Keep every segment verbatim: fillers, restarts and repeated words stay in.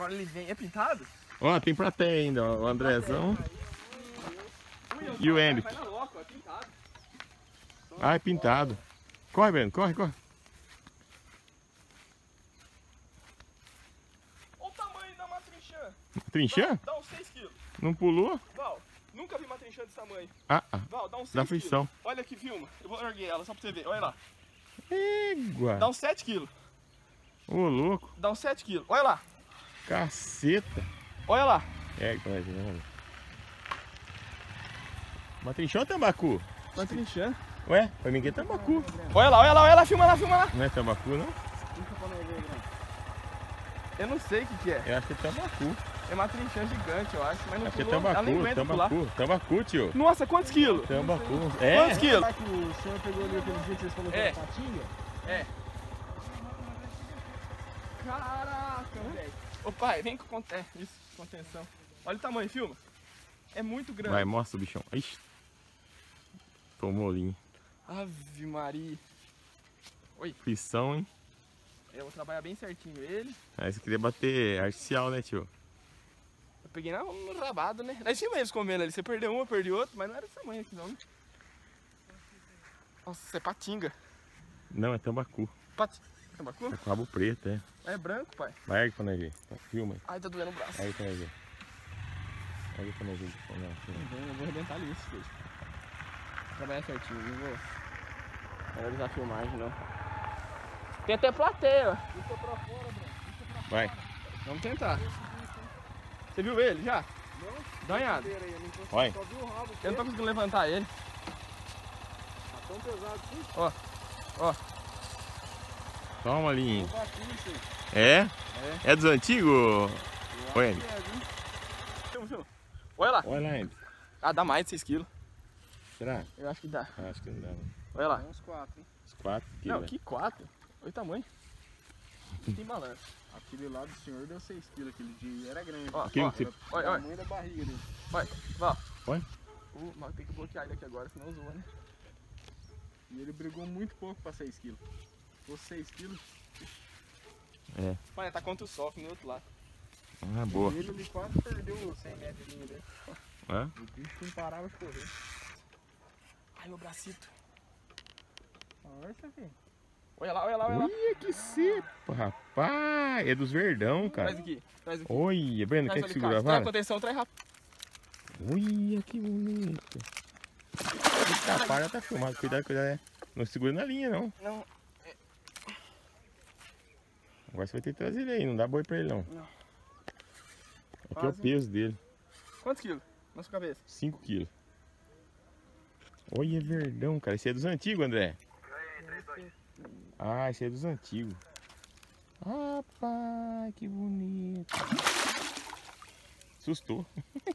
Agora ele vem. É pintado? Ó, tem plateia ainda, ó. O Andrezão. E o Henrique. Vai na loca, é pintado. Ah, é pintado. Corre, Breno, corre, corre. Olha o tamanho da matrinchã. Trinchã? Dá uns seis quilos. Não pulou? Val, nunca vi matrinchã desse tamanho. Ah, ah. Val, dá uns seis Dá frição. quilos. Olha aqui, filma. Eu vou erguer ela só pra você ver. Olha lá. Égua. Dá uns sete quilos. Ô, louco. Dá uns sete quilos. Olha lá. Caceta. Olha lá. Égua, olha. Matrinchã ou tambacu? Matrinchã. Ué, pra mim que é tambacu. Olha lá, olha lá, olha lá. Filma lá, filma lá. Não é tambacu, não? Eu não sei o que, que é. Eu acho que é tambacu. É matrinchã gigante, eu acho. Mas não Acho que é pulou. Ela nem tambacu, aguenta pular. tambacu. Tambacu, tio. Nossa, quantos quilos? Tambacu. É? Quantos quilos? Será que o senhor pegou ali aquele dia que vocês falaram que É. era patinga? É. Caraca, velho. Ô pai, vem com conte... é, isso, contenção. Olha o tamanho, filma. É muito grande. Vai, mostra o bichão. Ixi. Tomou linha. Ave Maria. Oi. Frição, hein? Eu vou trabalhar bem certinho ele. Aí você queria bater artificial, né, tio? Eu peguei na, no rabado, né? Lá em cima eles comendo ali. Você perdeu um, eu perdi outro, mas não era desse tamanho aqui não, né? Nossa, isso é patinga. Não, é tambacu. Pat... Tambacu? É com rabo preto, é. É branco, pai. Vai ergue pra nós ver. Tá, filma aí. Ai, tá doendo o braço. Ergue pra nós ver. Ergue pra nós ver. Não, filma. Eu vou arrebentar ali isso, deixa. Trabalhar certinho, não vou realizar a filmagem não. Tem até plateia, ó. Puxa pra fora, Bruno. Puxa pra Vai. Vamos tentar. Você viu ele já? Não? Dá uma olhada. Aí, eu não consigo, Vai. só vi o rabo. Eu não tô conseguindo levantar ele. Tá tão pesado assim. Ó, ó. Toma, linha. Tá aqui, isso aí. É? É. É dos antigos? Eu Oi, acho que é, viu? Filma, filma. Olha lá. olha lá, Andy. Ah, dá mais de seis quilos. Será? Eu acho que dá. Ah, acho que não dá, não. Olha lá. É uns quatro, hein? Uns quatro quilos. Não, que quatro. Olha o tamanho. Tem balanço. Aquele lá do senhor deu seis quilos aquele dia. Era grande. Ó, Quem ó. que você- Era Olha, o olha. tamanho da barriga dele. Vai, vai. Oi? Uh, mas tem que bloquear ele aqui agora, senão zoa, né? E ele brigou muito pouco pra seis quilos. Se fosse seis quilos, É. Pai, tá contra o sol, no outro lado. Ah, boa. ele ali quase perdeu os cem metros de linha dele. Hã? O bicho não parava de correr. Ai, meu bracito. Olha isso aqui. Olha lá, olha lá, olha lá. Olha que cepa, rapaz. É dos verdão, Traz cara. aqui, traz aqui. Olha, Breno, Traz quer que ali, segura a cara. Traz vara? contenção, traz rápido. Olha que bonito. Eita, para, tá filmado. Cuidado, cuidado. É. Não segura na linha, não. Não, Agora você vai ter que trazer ele aí. Não dá boi pra ele, não. Não. Aqui é o Quase. peso dele. quantos quilos na sua cabeça? cinco quilos. Olha, verdão, cara. Esse é dos antigos, André. Ah, esse é dos antigos. Rapaz, que bonito. Assustou.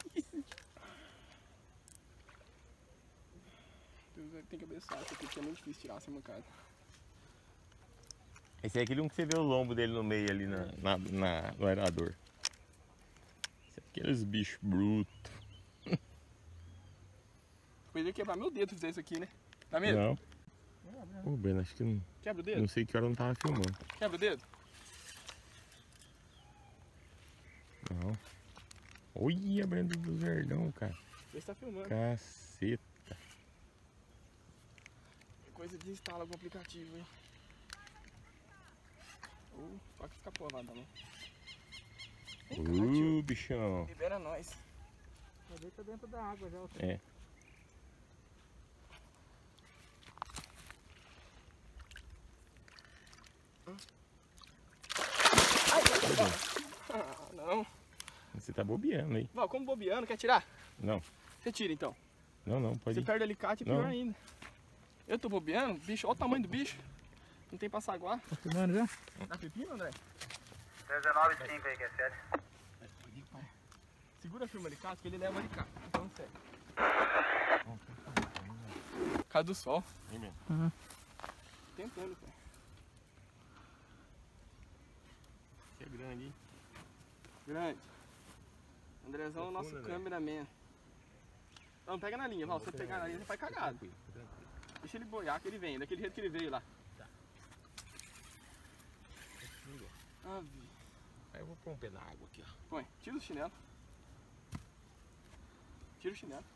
Tem que abençoar isso aqui, porque é muito difícil tirar essa mancada. Esse é aquele um que você vê o lombo dele no meio ali na, na, na- no aerador. Esse é aqueles bichos brutos. Podia quebrar meu dedo fazer isso aqui, né? Dá medo? Não. Ô, Breno, acho que não, Quebra o dedo? não sei que hora eu não tava filmando. Quebra o dedo? Não. Olha, Breno do Verdão, cara. Vê se tá filmando. Caceta. Coisa de instalar algum aplicativo, hein? Uh, só que fica povada, né? Vem cá, tio. Uh, bichão. Libera nós. Já deita dentro da água já. É. Ah, não. Você tá bobeando aí. Val, como bobeando, quer tirar? Não, Você tira então. não, não, pode Você ir. perde o alicate, é pior Não. ainda. Eu tô bobeando? Bicho, olha o tamanho do bicho. Não tem passaguá. Tá filmando já? Dá pepino, André? dezenove e cinco aí, que é sério. Segura firme o alicate que ele leva o alicate. Então, sério. Por causa do sol. Vem mesmo. Tentando, pai. Esse é grande, hein? Grande. Andrezão é o nosso Profunda, né? cameraman. Não, pega na linha, Val. Se você pegar na linha, você faz cagado. Tranquilo, tranquilo. Deixa ele boiar que ele vem, daquele jeito que ele veio lá. Ah, vi. Aí eu vou pôr um pé na água aqui, ó. Põe, tira o chinelo. Tira o chinelo.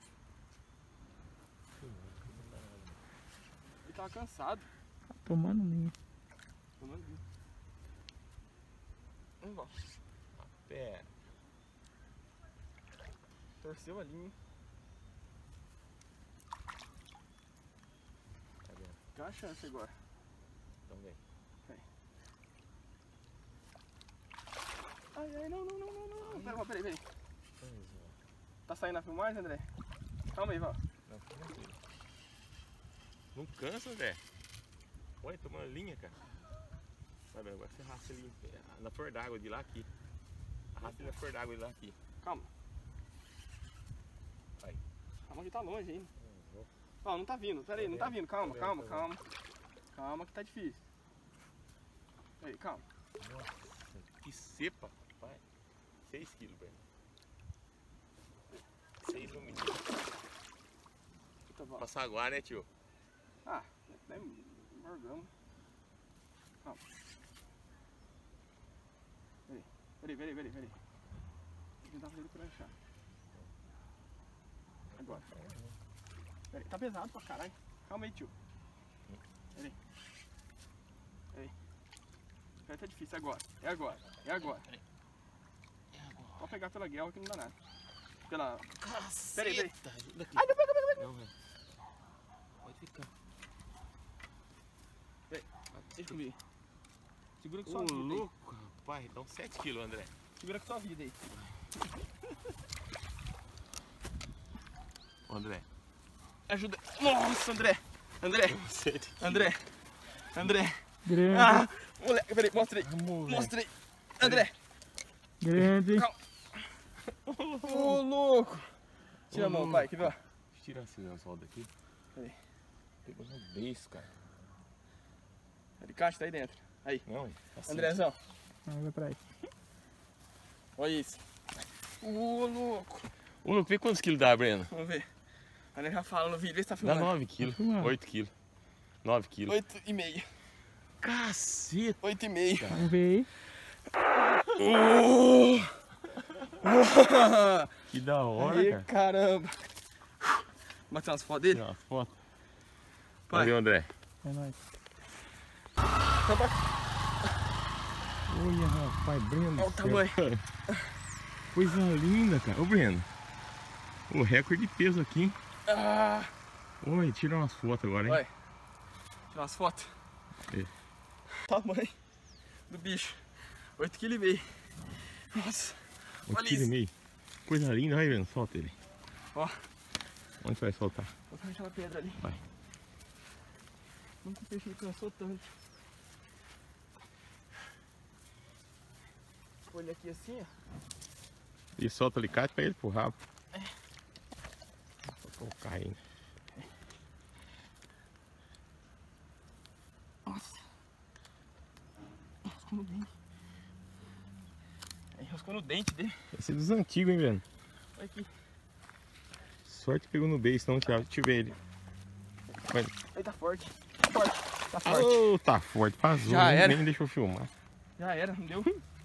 Ele tava cansado. Tá tomando linha. Tomando vinho. Vamos lá. Pé. Torceu a linha. Tá vendo? Tem uma chance agora. Então vem. Ai, ai, não, não, não, não, não. Pera, peraí, peraí. Tá saindo a filmagem, André? Calma aí, Val. Não, tranquilo. Não cansa, André. Olha, tomando linha, cara. Sabe, agora você arrasta ele na flor d'água de lá aqui. Arrasta ele na flor d'água de lá aqui. Calma. Aí. Calma que tá longe ainda. Ó, não tá vindo, pera aí, não tá vindo. Calma, calma, calma. Calma que tá difícil. Aí, calma. Nossa, que cepa, pai. seis quilos, velho. seis no mínimo. Puta, Val. Passar agora, né, tio? Ah, nem morgamos. Calma. Peraí, peraí, peraí, peraí. Vou tentar fazer ele pranchar. Agora. Peraí, tá pesado pra caralho. Calma aí, tio. Peraí. Peraí. Peraí, tá difícil. Agora. É agora. É agora. Pode pegar pela guerra que não dá nada. Pela... Peraí, peraí. Ai, não pega, pega, pega. Não, velho. Pode ficar. Peraí. Deixa comigo. Segura com Ô, sua vida aí. louco, rapaz. Então sete quilos, André. Segura com sua vida aí. Ô, André. Ajuda. Nossa, André. André. Sete. André. André. Grande. Ah, moleque, peraí, mostra aí. Vamos, Mostra aí. André. Grande. Calma. Ô, louco. Tira a mão, pai, quer ver? Tira assim o anzol daqui. Peraí. Pegou no beijo, cara. Alicate tá aí dentro. Aí. Não, assim. Andrezão, Olha pra aí. olha isso. Ô, louco. Ô, louco, vê quantos quilos dá, Breno? Vamos ver. A Ana já fala no vídeo, vê se tá Dá filmando. nove quilos. Tá filmando. oito quilos. nove quilos. Oito e meio. Caceta. Oito e meio. Vamos ver aí. Que da hora, Aí, cara. caramba. Bater umas fotos dele? Tirar uma foto. Pai. Valeu, André. É nóis. Tá pra... Olha, rapaz, Breno. Olha o tamanho. Coisa linda, cara. Ô, Breno. O recorde de peso aqui, hein? Ah, Oi, tira umas fotos agora, hein? vai. Tirar umas fotos. É. Tamanho do bicho. Oito vírgula cinco quilos. Nossa. oito Olha quilos e isso. meio. Coisa linda, vai, Breno. Solta ele. Ó. Onde você vai soltar? Vou pegar aquela pedra ali. Vai. Nunca o peixe me cansou tanto. Olha aqui assim, ó. E solta o alicate pra ele pro rabo. É. Vou colocar aí. Nossa. Enroscou no dente. É, enroscou no dente dele. Esse é dos antigos, hein, Breno? Olha aqui. Sorte que pegou no beijo, senão eu tive ele. Vai. Aí tá forte. Tá forte. Tá forte. Oh, tá forte, passou. Já nem, era. nem deixou filmar. Já era, não deu?